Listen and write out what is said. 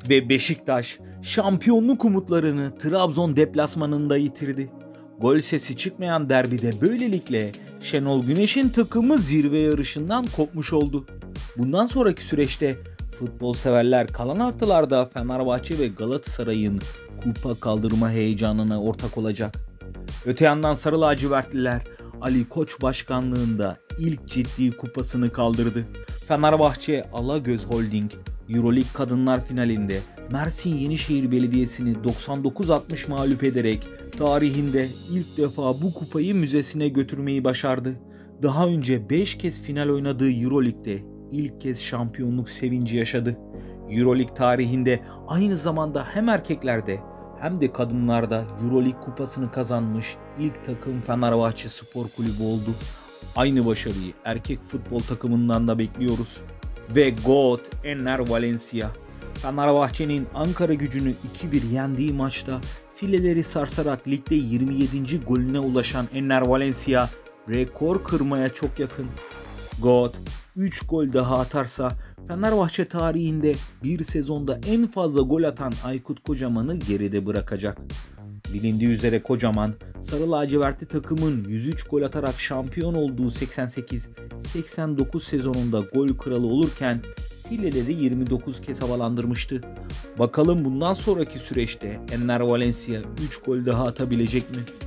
Ve Beşiktaş şampiyonluk umutlarını Trabzon deplasmanında yitirdi. Gol sesi çıkmayan derbide böylelikle Şenol Güneş'in takımı zirve yarışından kopmuş oldu. Bundan sonraki süreçte futbol severler kalan haftalarda Fenerbahçe ve Galatasaray'ın kupa kaldırma heyecanına ortak olacak. Öte yandan Sarı Lacivertliler Ali Koç başkanlığında ilk ciddi kupasını kaldırdı. Fenerbahçe Alagöz Holding Euroleague Kadınlar Finalinde Mersin Yenişehir Belediyesi'ni 99-60 mağlup ederek tarihinde ilk defa bu kupayı müzesine götürmeyi başardı. Daha önce 5 kez final oynadığı Euroleague'de ilk kez şampiyonluk sevinci yaşadı. Euroleague tarihinde aynı zamanda hem erkeklerde hem de kadınlarda Euroleague kupasını kazanmış ilk takım Fenerbahçe Spor Kulübü oldu. Aynı başarıyı erkek futbol takımından da bekliyoruz. Ve GOAT Enner Valencia, Fenerbahçe'nin Ankara Gücü'nü 2-1 yendiği maçta fileleri sarsarak ligde 27. golüne ulaşan Enner Valencia rekor kırmaya çok yakın. GOAT 3 gol daha atarsa Fenerbahçe tarihinde bir sezonda en fazla gol atan Aykut Kocaman'ı geride bırakacak. Bilindiği üzere Kocaman, Sarı Lacivertli takımın 103 gol atarak şampiyon olduğu 88-89 sezonunda gol kralı olurken fileleri 29 kez havalandırmıştı. Bakalım bundan sonraki süreçte Enner Valencia 3 gol daha atabilecek mi?